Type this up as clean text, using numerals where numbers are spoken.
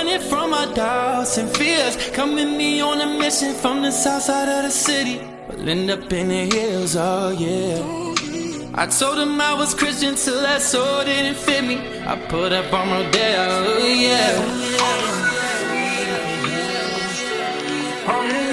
running from my doubts and fears. Come with me on a mission from the south side of the city. We'll end up in the hills, oh yeah. I told them I was Christian till that soul didn't fit me. I put up on Rodeo, oh yeah.